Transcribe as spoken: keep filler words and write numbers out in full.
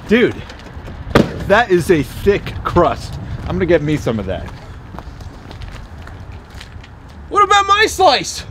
Dude, that is a thick crust. I'm gonna get me some of that. What about my slice?